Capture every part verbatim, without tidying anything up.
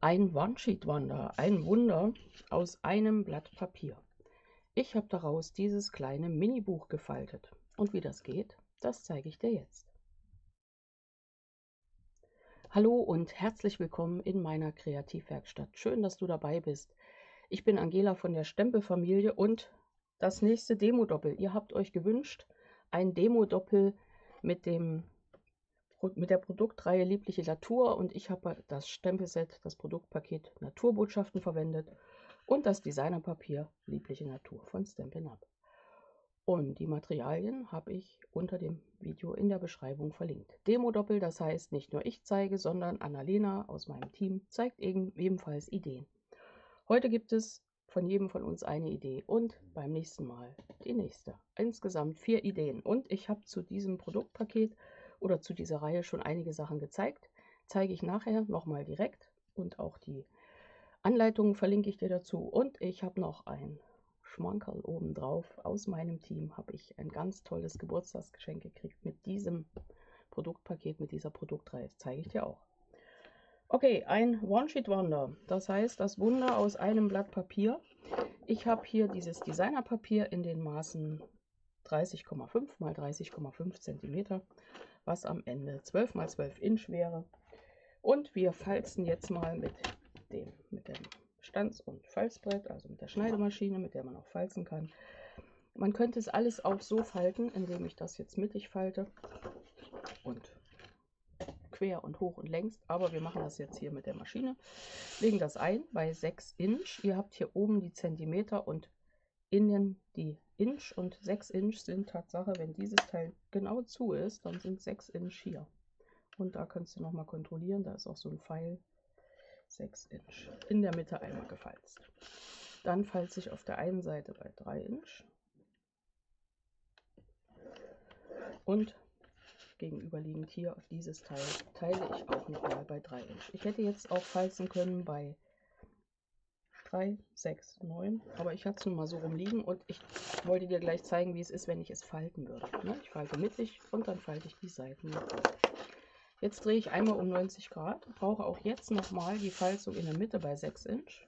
Ein One-Sheet-Wonder, ein Wunder aus einem Blatt Papier. Ich habe daraus dieses kleine Mini-Buch gefaltet. Und wie das geht, das zeige ich dir jetzt. Hallo und herzlich willkommen in meiner Kreativwerkstatt. Schön, dass du dabei bist. Ich bin Angela von der Stempelfamilie und das nächste Demo-Doppel. Ihr habt euch gewünscht, ein Demo-Doppel mit dem mit der Produktreihe Liebliche Natur, und ich habe das Stempelset, das Produktpaket Naturbotschaften verwendet und das Designerpapier Liebliche Natur von Stampin' Up. Und die Materialien habe ich unter dem Video in der Beschreibung verlinkt. Demo-Doppel, das heißt, nicht nur ich zeige, sondern Annalena aus meinem Team zeigt ebenfalls Ideen. Heute gibt es von jedem von uns eine Idee und beim nächsten Mal die nächste. Insgesamt vier Ideen, und ich habe zu diesem Produktpaket oder zu dieser Reihe schon einige Sachen gezeigt. Zeige ich nachher nochmal direkt, und auch die Anleitungen verlinke ich dir dazu. Und ich habe noch ein Schmankerl obendrauf. Aus meinem Team habe ich ein ganz tolles Geburtstagsgeschenk gekriegt mit diesem Produktpaket, mit dieser Produktreihe. Das zeige ich dir auch. Okay, ein One-Sheet-Wonder, das heißt das Wunder aus einem Blatt Papier. Ich habe hier dieses Designerpapier in den Maßen dreißig Komma fünf mal dreißig Komma fünf Zentimeter, was am Ende zwölf mal zwölf Inch wäre. Und wir falzen jetzt mal mit dem, mit dem Stanz- und Falzbrett, also mit der Schneidemaschine, mit der man auch falzen kann. Man könnte es alles auch so falten, indem ich das jetzt mittig falte und quer und hoch und längs, aber wir machen das jetzt hier mit der Maschine. Legen das ein bei sechs Inch. Ihr habt hier oben die Zentimeter und innen die Inch, und sechs Inch sind Tatsache, wenn dieses Teil genau zu ist, dann sind sechs Inch hier. Und da kannst du noch mal kontrollieren, da ist auch so ein Pfeil, sechs Inch. In der Mitte einmal gefalzt. Dann falze ich auf der einen Seite bei drei Inch und gegenüberliegend hier auf dieses Teil teile ich auch nochmal bei drei Inch. Ich hätte jetzt auch falzen können bei drei, sechs, neun, aber ich hatte es nun mal so rumliegen, und ich wollte dir gleich zeigen, wie es ist, wenn ich es falten würde. Ich falte mittig und dann falte ich die Seiten mit. Jetzt drehe ich einmal um neunzig Grad, brauche auch jetzt nochmal die Falzung in der Mitte bei sechs Inch,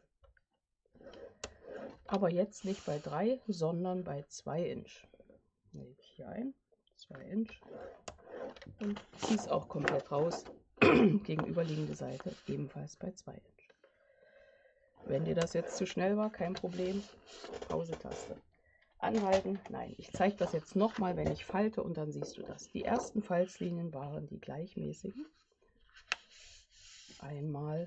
aber jetzt nicht bei drei, sondern bei zwei Inch. Lege ich hier ein, zwei Inch, und ziehe es auch komplett raus. Gegenüberliegende Seite ebenfalls bei zwei Inch. Wenn dir das jetzt zu schnell war, kein Problem, Pause-Taste. Anhalten, nein, ich zeige das jetzt nochmal, wenn ich falte, und dann siehst du das. Die ersten Falzlinien waren die gleichmäßigen. Einmal,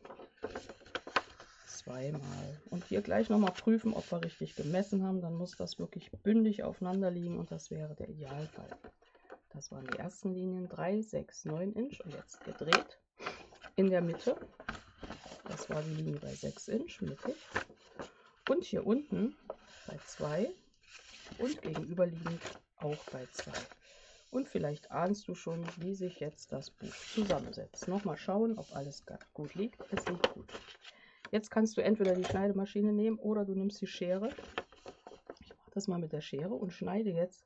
zweimal. Und hier gleich nochmal prüfen, ob wir richtig gemessen haben. Dann muss das wirklich bündig aufeinander liegen, und das wäre der Idealfall. Das waren die ersten Linien, drei, sechs, neun Inch, und jetzt gedreht in der Mitte. Das war die Linie bei sechs Inch mittig. Und hier unten bei zwei und gegenüberliegend auch bei zwei. Und vielleicht ahnst du schon, wie sich jetzt das Buch zusammensetzt. Nochmal schauen, ob alles gut liegt. Es liegt gut. Jetzt kannst du entweder die Schneidemaschine nehmen oder du nimmst die Schere. Ich mache das mal mit der Schere und schneide jetzt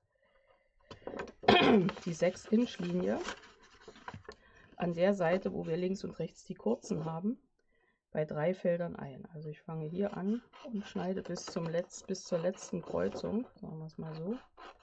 die sechs Inch Linie an der Seite, wo wir links und rechts die kurzen haben, bei drei Feldern ein. Also ich fange hier an und schneide bis, zum Letz-, bis zur letzten Kreuzung, sagen wir es mal so.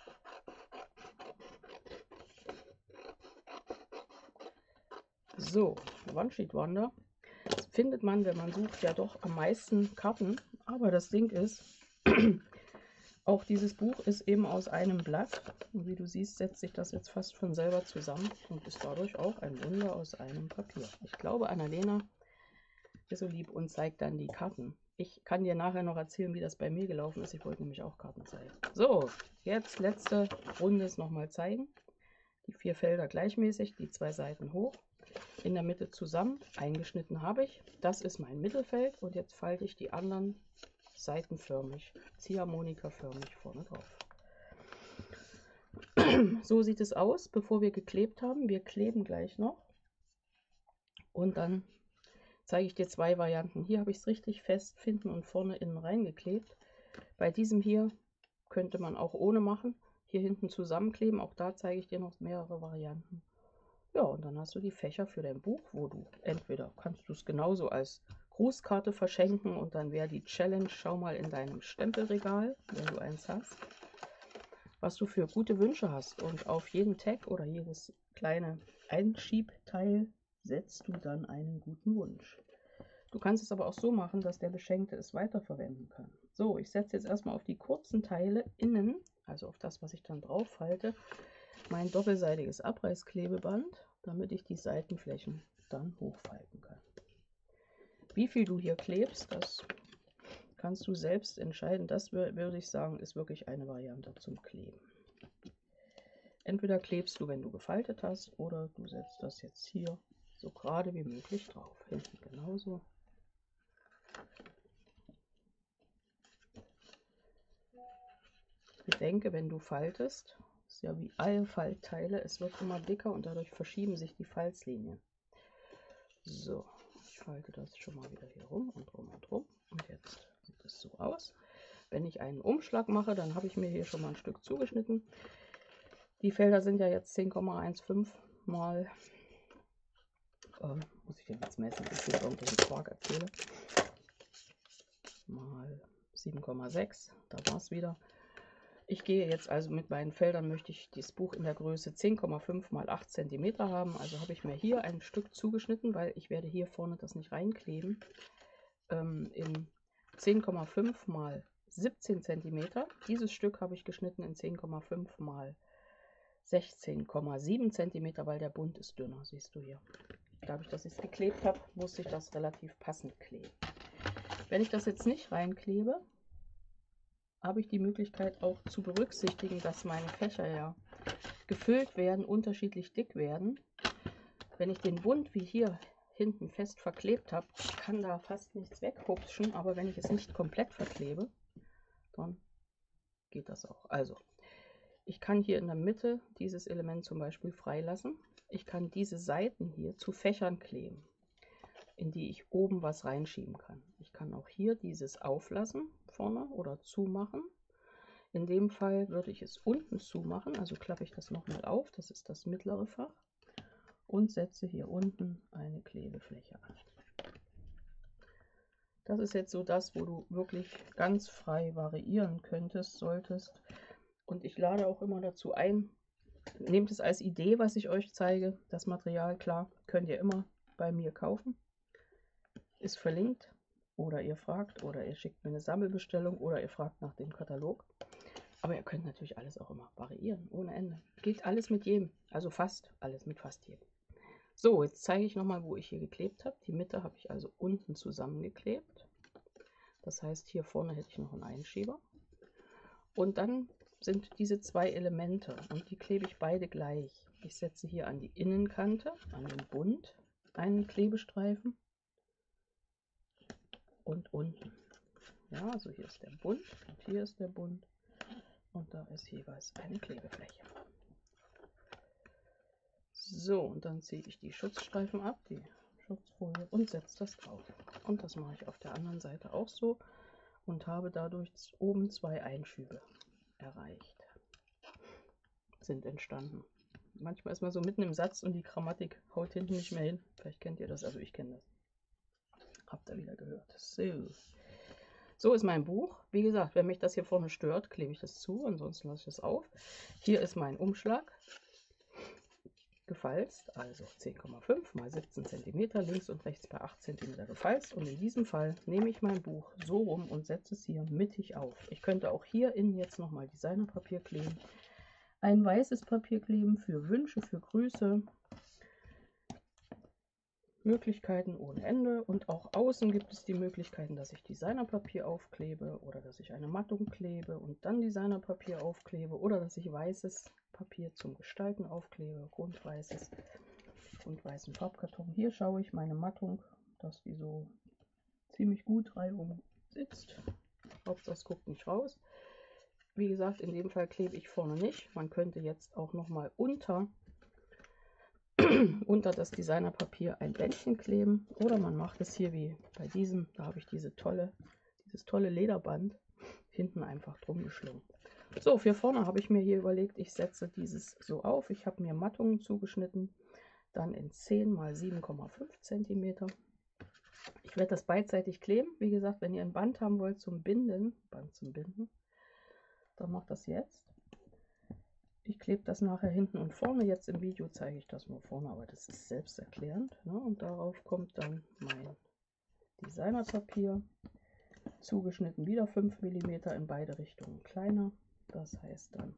So, One-Sheet-Wonder. Das findet man, wenn man sucht, ja doch am meisten Karten. Aber das Ding ist, auch dieses Buch ist eben aus einem Blatt. Und wie du siehst, setzt sich das jetzt fast von selber zusammen und ist dadurch auch ein Wunder aus einem Papier. Ich glaube, Annalena ist so lieb und zeigt dann die Karten. Ich kann dir nachher noch erzählen, wie das bei mir gelaufen ist. Ich wollte nämlich auch Karten zeigen. So, jetzt letzte Runde ist nochmal zeigen. Die vier Felder gleichmäßig, die zwei Seiten hoch, in der Mitte zusammen, eingeschnitten habe ich. Das ist mein Mittelfeld, und jetzt falte ich die anderen seitenförmig, ziehharmonikaförmig vorne drauf. So sieht es aus, bevor wir geklebt haben. Wir kleben gleich noch, und dann zeige ich dir zwei Varianten. Hier habe ich es richtig fest hinten und vorne innen reingeklebt. Bei diesem hier könnte man auch ohne machen. Hier hinten zusammenkleben. Auch da zeige ich dir noch mehrere Varianten. Ja, und dann hast du die Fächer für dein Buch, wo du entweder kannst du es genauso als Grußkarte verschenken und dann wäre die Challenge, schau mal in deinem Stempelregal, wenn du eins hast, was du für gute Wünsche hast. Und auf jeden Tag oder jedes kleine Einschiebteil setzt du dann einen guten Wunsch. Du kannst es aber auch so machen, dass der Beschenkte es weiterverwenden kann. So, ich setze jetzt erstmal auf die kurzen Teile innen, also auf das, was ich dann drauf halte, mein doppelseitiges Abreißklebeband, damit ich die Seitenflächen dann hochfalten kann. Wie viel du hier klebst, das kannst du selbst entscheiden. Das würde ich sagen, ist wirklich eine Variante zum Kleben. Entweder klebst du, wenn du gefaltet hast, oder du setzt das jetzt hier so gerade wie möglich drauf. Hinten genauso. Bedenke, wenn du faltest, ist ja wie alle Faltteile, es wird immer dicker und dadurch verschieben sich die Falzlinien. So, ich falte das schon mal wieder hier rum und rum und rum. Und jetzt sieht es so aus. Wenn ich einen Umschlag mache, dann habe ich mir hier schon mal ein Stück zugeschnitten. Die Felder sind ja jetzt zehn Komma fünfzehn mal, ähm, muss ich den jetzt messen, ich hier irgendwelchen Quark erzähle, mal sieben Komma sechs, da war es wieder. Ich gehe jetzt also mit meinen Feldern, möchte ich das Buch in der Größe zehn Komma fünf mal acht Zentimeter haben. Also habe ich mir hier ein Stück zugeschnitten, weil ich werde hier vorne das nicht reinkleben. Ähm, in zehn Komma fünf mal siebzehn Zentimeter. Dieses Stück habe ich geschnitten in zehn Komma fünf mal sechzehn Komma sieben Zentimeter, weil der Bund ist dünner, siehst du hier. Dadurch, dass ich es geklebt habe, musste ich das relativ passend kleben. Wenn ich das jetzt nicht reinklebe, habe ich die Möglichkeit auch zu berücksichtigen, dass meine Fächer ja gefüllt werden, unterschiedlich dick werden. Wenn ich den Bund wie hier hinten fest verklebt habe, kann da fast nichts weghupschen, aber wenn ich es nicht komplett verklebe, dann geht das auch. Also, ich kann hier in der Mitte dieses Element zum Beispiel freilassen. Ich kann diese Seiten hier zu Fächern kleben, in die ich oben was reinschieben kann. Ich kann auch hier dieses auflassen, vorne oder zumachen. In dem Fall würde ich es unten zumachen, also klappe ich das nochmal auf, das ist das mittlere Fach, und setze hier unten eine Klebefläche an. Das ist jetzt so das, wo du wirklich ganz frei variieren könntest, solltest. Und ich lade auch immer dazu ein, nehmt es als Idee, was ich euch zeige. Das Material, klar, könnt ihr immer bei mir kaufen. Ist verlinkt. Oder ihr fragt, oder ihr schickt mir eine Sammelbestellung, oder ihr fragt nach dem Katalog. Aber ihr könnt natürlich alles auch immer variieren, ohne Ende. Geht alles mit jedem, also fast alles mit fast jedem. So, jetzt zeige ich nochmal, wo ich hier geklebt habe. Die Mitte habe ich also unten zusammengeklebt. Das heißt, hier vorne hätte ich noch einen Einschieber. Und dann sind diese zwei Elemente und die klebe ich beide gleich. Ich setze hier an die Innenkante, an den Bund, einen Klebestreifen und unten. Ja, also hier ist der Bund und hier ist der Bund. Und da ist jeweils eine Klebefläche. So, und dann ziehe ich die Schutzstreifen ab, die Schutzfolie, und setze das drauf. Und das mache ich auf der anderen Seite auch so und habe dadurch oben zwei Einschübe erreicht. Sind entstanden. Manchmal ist man so mitten im Satz und die Grammatik haut hinten nicht mehr hin. Vielleicht kennt ihr das, also ich kenne das. Habt ihr wieder gehört. So. So ist mein Buch. Wie gesagt, wenn mich das hier vorne stört, klebe ich das zu, ansonsten lasse ich es auf. Hier ist mein Umschlag. Gefalzt, also zehn Komma fünf mal siebzehn Zentimeter, links und rechts bei acht Zentimeter gefalzt. Und in diesem Fall nehme ich mein Buch so rum und setze es hier mittig auf. Ich könnte auch hier innen jetzt nochmal Designerpapier kleben. Ein weißes Papier kleben für Wünsche, für Grüße. Möglichkeiten ohne Ende. Und auch außen gibt es die Möglichkeiten, dass ich Designerpapier aufklebe oder dass ich eine Mattung klebe und dann Designerpapier aufklebe oder dass ich weißes Papier zum Gestalten aufklebe, grundweißes, grundweißen Farbkarton. Hier schaue ich meine Mattung, dass die so ziemlich gut reihum sitzt. Hauptsache es guckt nicht raus. Wie gesagt, in dem Fall klebe ich vorne nicht. Man könnte jetzt auch noch mal unter, unter das Designerpapier ein Bändchen kleben oder man macht es hier wie bei diesem. Da habe ich diese tolle, dieses tolle Lederband hinten einfach drum geschlungen. So, für vorne habe ich mir hier überlegt, ich setze dieses so auf. Ich habe mir Mattungen zugeschnitten. dann in zehn mal sieben Komma fünf Zentimeter. Ich werde das beidseitig kleben. Wie gesagt, wenn ihr ein Band haben wollt zum Binden, Band zum Binden, dann macht das jetzt. Ich klebe das nachher hinten und vorne. Jetzt im Video zeige ich das nur vorne, aber das ist selbsterklärend. Ne? Und darauf kommt dann mein Designerpapier, zugeschnitten wieder fünf Millimeter in beide Richtungen kleiner. Das heißt dann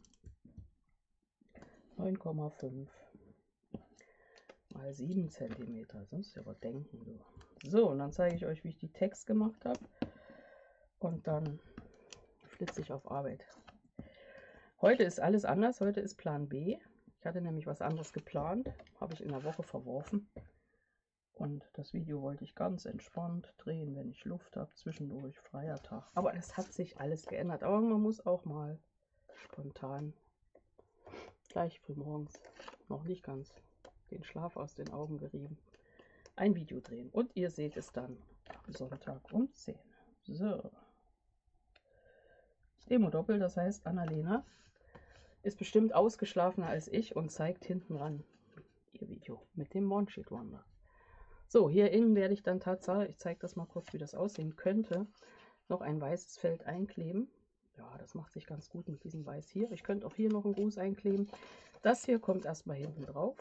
neun Komma fünf mal sieben Zentimeter. Sonst überdenken du. So, und dann zeige ich euch, wie ich die Text gemacht habe. Und dann flitze ich auf Arbeit. Heute ist alles anders. Heute ist Plan B. Ich hatte nämlich was anderes geplant. Habe ich in der Woche verworfen. Und das Video wollte ich ganz entspannt drehen, wenn ich Luft habe. Zwischendurch freier Tag. Aber es hat sich alles geändert. Aber man muss auch mal spontan gleich früh morgens, noch nicht ganz, den Schlaf aus den Augen gerieben, ein Video drehen. Und ihr seht es dann am Sonntag um zehn. So. Demo-Doppel, das heißt Annalena ist bestimmt ausgeschlafener als ich und zeigt hinten ran ihr Video mit dem One-Sheet Wonder. So, hier innen werde ich dann tatsächlich, ich zeige das mal kurz, wie das aussehen könnte, noch ein weißes Feld einkleben. Ja, das macht sich ganz gut mit diesem Weiß hier. Ich könnte auch hier noch einen Gruß einkleben. Das hier kommt erstmal hinten drauf.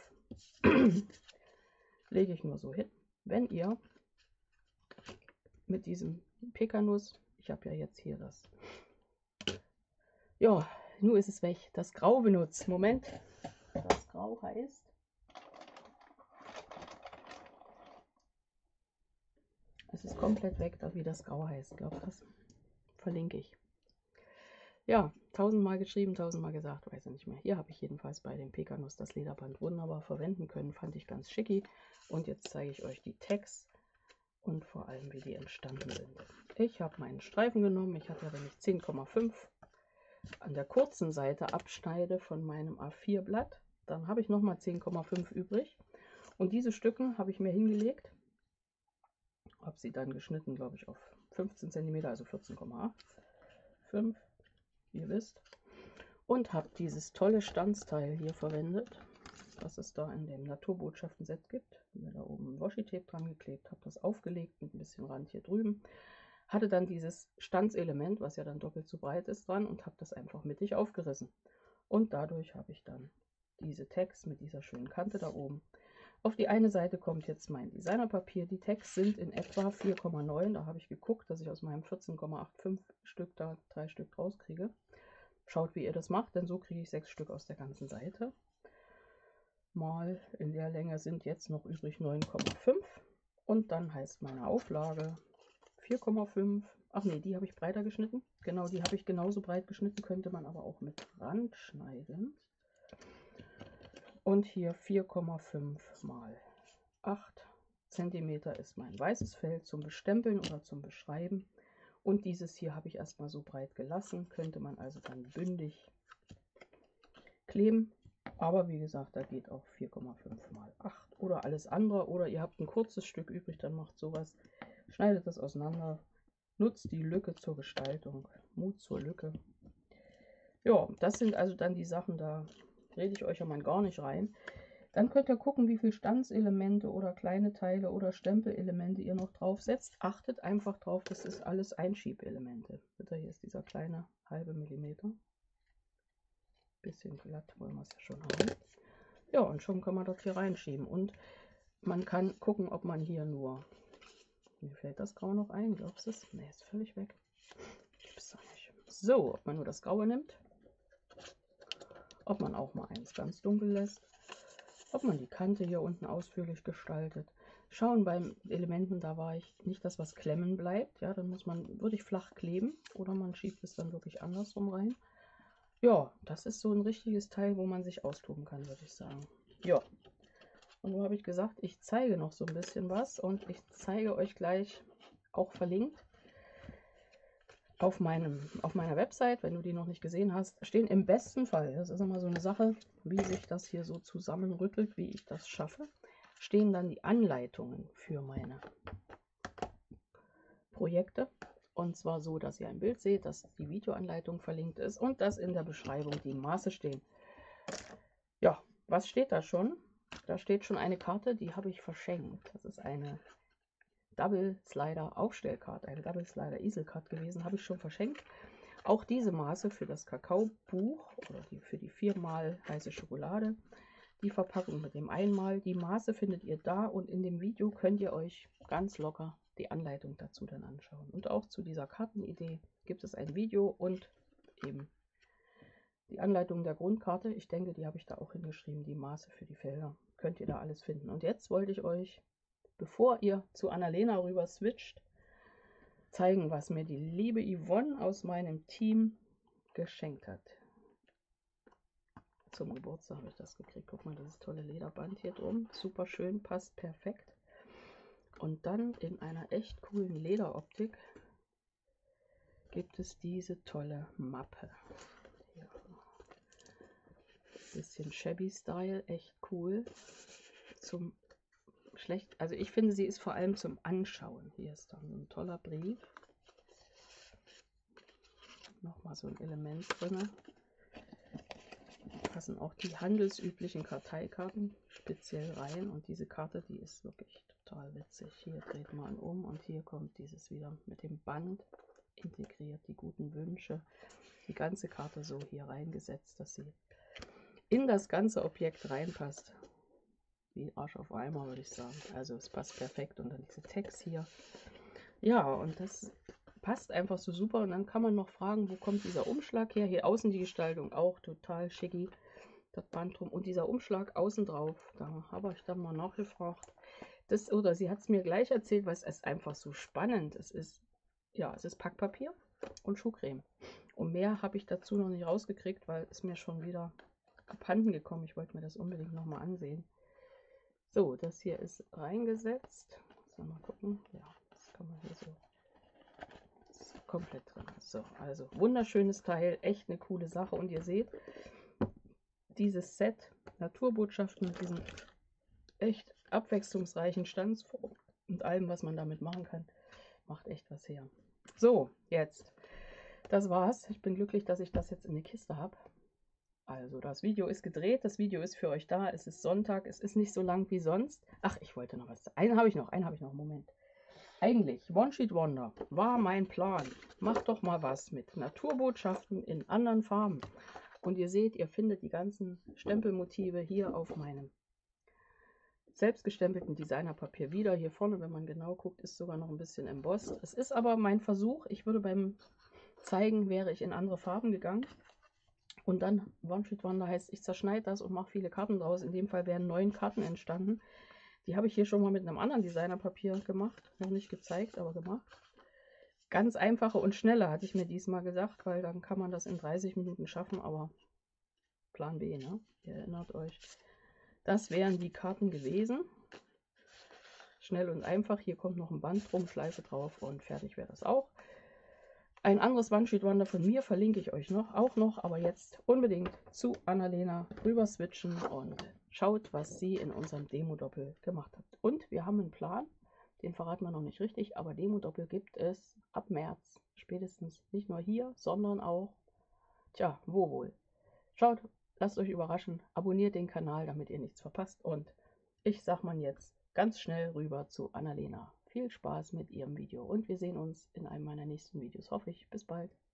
Lege ich nur so hin. Wenn ihr mit diesem Pekanuss, ich habe ja jetzt hier das, ja, nun ist es weg, das Grau benutzt. Moment, das Grau heißt, es ist komplett weg, wie das Grau heißt, glaube das verlinke ich. Ja, tausendmal geschrieben, tausendmal gesagt, weiß ich nicht mehr. Hier habe ich jedenfalls bei dem Pekanuss das Lederband wunderbar verwenden können, fand ich ganz schicki. Und jetzt zeige ich euch die Tags und vor allem, wie die entstanden sind. Ich habe meinen Streifen genommen. Ich hatte ja, wenn ich zehn Komma fünf an der kurzen Seite abschneide von meinem A vier Blatt, dann habe ich nochmal zehn Komma fünf übrig. Und diese Stücken habe ich mir hingelegt, habe sie dann geschnitten, glaube ich, auf fünfzehn Zentimeter, also vierzehn Komma fünf. Ihr wisst, und habe dieses tolle Stanzteil hier verwendet, was es da in dem Naturbotschaften-Set gibt. Mir da oben Washi-Tape dran geklebt, habe das aufgelegt mit ein bisschen Rand hier drüben, hatte dann dieses Stanzelement, was ja dann doppelt so breit ist, dran und habe das einfach mittig aufgerissen. Und dadurch habe ich dann diese Tags mit dieser schönen Kante da oben. Auf die eine Seite kommt jetzt mein Designerpapier. Die Tags sind in etwa vier Komma neun. Da habe ich geguckt, dass ich aus meinem vierzehn Komma fünfundachtzig Stück da drei Stück rauskriege. Schaut, wie ihr das macht, denn so kriege ich sechs Stück aus der ganzen Seite. Mal in der Länge sind jetzt noch übrig neun Komma fünf. Und dann heißt meine Auflage vier Komma fünf. Ach nee, die habe ich breiter geschnitten. Genau, die habe ich genauso breit geschnitten, könnte man aber auch mit Rand schneiden. Und hier vier Komma fünf mal acht Zentimeter ist mein weißes Feld zum Bestempeln oder zum Beschreiben. Und dieses hier habe ich erstmal so breit gelassen. Könnte man also dann bündig kleben. Aber wie gesagt, da geht auch vier Komma fünf mal acht oder alles andere. Oder ihr habt ein kurzes Stück übrig, dann macht sowas. Schneidet das auseinander. Nutzt die Lücke zur Gestaltung. Mut zur Lücke. Ja, das sind also dann die Sachen, da rede ich euch ja mal gar nicht rein. Dann könnt ihr gucken, wie viele Stanzelemente oder kleine Teile oder Stempelelemente ihr noch drauf setzt. Achtet einfach drauf, das ist alles Einschiebelemente. Bitte, hier ist dieser kleine halbe Millimeter. Bisschen glatt wollen wir es ja schon haben. Ja, und schon kann man das hier reinschieben. Und man kann gucken, ob man hier nur... Mir fällt das Grau noch ein, glaubst du es? Ne, ist völlig weg. Gibt's doch nicht. So, ob man nur das Graue nimmt. Ob man auch mal eins ganz dunkel lässt. Ob man die Kante hier unten ausführlich gestaltet. Schauen beim Elementen, da war ich nicht, dass was klemmen bleibt. Ja, dann muss man, würde ich flach kleben oder man schiebt es dann wirklich andersrum rein. Ja, das ist so ein richtiges Teil, wo man sich austoben kann, würde ich sagen. Ja, und wo habe ich gesagt, ich zeige noch so ein bisschen was und ich zeige euch gleich, auch verlinkt, auf, meinem, auf meiner Website, wenn du die noch nicht gesehen hast, stehen im besten Fall, das ist immer so eine Sache, wie sich das hier so zusammenrüttelt, wie ich das schaffe, stehen dann die Anleitungen für meine Projekte. Und zwar so, dass ihr ein Bild seht, dass die Videoanleitung verlinkt ist und dass in der Beschreibung die Maße stehen. Ja, was steht da schon? da steht schon eine Karte, die habe ich verschenkt. Das ist eine Double Slider Aufstellkarte, eine Double Slider Easel-Card gewesen, habe ich schon verschenkt. Auch diese Maße für das Kakaobuch oder die, für die viermal heiße Schokolade. Die Verpackung mit dem einmal. Die Maße findet ihr da und in dem Video könnt ihr euch ganz locker die Anleitung dazu dann anschauen. Und auch zu dieser Kartenidee gibt es ein Video und eben die Anleitung der Grundkarte. Ich denke, die habe ich da auch hingeschrieben, die Maße für die Felder. Könnt ihr da alles finden. Und jetzt wollte ich euch, bevor ihr zu Annalena rüber switcht, zeigen, was mir die liebe Yvonne aus meinem Team geschenkt hat. Zum Geburtstag habe ich das gekriegt. Guck mal, das tolle Lederband hier drum. Super schön, passt perfekt. Und dann in einer echt coolen Lederoptik gibt es diese tolle Mappe. Hier. Bisschen shabby Style, echt cool. Zum schlecht, also ich finde, sie ist vor allem zum Anschauen. Hier ist dann so ein toller Brief. Nochmal so ein Element drin. Passen auch die handelsüblichen Karteikarten speziell rein. Und diese Karte, die ist wirklich total witzig. Hier dreht man um und hier kommt dieses wieder mit dem Band integriert, die guten Wünsche. Die ganze Karte so hier reingesetzt, dass sie in das ganze Objekt reinpasst. Wie Arsch auf Eimer, würde ich sagen. Also es passt perfekt. Und dann diese Text hier. Ja, und das passt einfach so super. Und dann kann man noch fragen, wo kommt dieser Umschlag her? Hier außen die Gestaltung auch total schicki. Das Band drum und dieser Umschlag außen drauf. Da habe ich dann mal nachgefragt. Das, oder sie hat es mir gleich erzählt, weil es ist einfach so spannend. Es ist, ja, es ist Packpapier und Schuhcreme. Und mehr habe ich dazu noch nicht rausgekriegt, weil es mir schon wieder abhanden gekommen. Ich wollte mir das unbedingt noch mal ansehen. So, das hier ist reingesetzt. So, mal gucken. Ja, das kann man hier so. Das ist komplett drin. So, also wunderschönes Teil, echt eine coole Sache. Und ihr seht, dieses Set Naturbotschaften mit diesen echt abwechslungsreichen Stanzformen und allem, was man damit machen kann, macht echt was her. So, jetzt. Das war's. Ich bin glücklich, dass ich das jetzt in die Kiste habe. Also, das Video ist gedreht, das Video ist für euch da. Es ist Sonntag, es ist nicht so lang wie sonst. Ach, ich wollte noch was. Einen habe ich noch, einen habe ich noch. Moment. Eigentlich, One Sheet Wonder war mein Plan. Macht doch mal was mit Naturbotschaften in anderen Farben. Und ihr seht, ihr findet die ganzen Stempelmotive hier auf meinem selbst gestempelten Designerpapier wieder. Hier vorne, wenn man genau guckt, ist sogar noch ein bisschen embossed. Es ist aber mein Versuch. Ich würde beim Zeigen, wäre ich in andere Farben gegangen. Und dann One Sheet Wonder heißt, ich zerschneide das und mache viele Karten draus. In dem Fall wären neun Karten entstanden. Die habe ich hier schon mal mit einem anderen Designerpapier gemacht. Noch nicht gezeigt, aber gemacht. Ganz einfache und schnelle, hatte ich mir diesmal gesagt, weil dann kann man das in dreißig Minuten schaffen. Aber Plan B, ne? Ihr erinnert euch. Das wären die Karten gewesen. Schnell und einfach. Hier kommt noch ein Band drum, Schleife drauf und fertig wäre das auch. Ein anderes One Sheet Wonder von mir verlinke ich euch noch, auch noch, aber jetzt unbedingt zu Annalena rüber switchen und schaut, was sie in unserem Demo-Doppel gemacht hat. Und wir haben einen Plan, den verraten wir noch nicht richtig, aber Demo-Doppel gibt es ab März spätestens nicht nur hier, sondern auch, tja, wo wohl. Schaut, lasst euch überraschen, abonniert den Kanal, damit ihr nichts verpasst und ich sag mal jetzt ganz schnell rüber zu Annalena. Viel Spaß mit ihrem Video und wir sehen uns in einem meiner nächsten Videos, hoffe ich. Bis bald.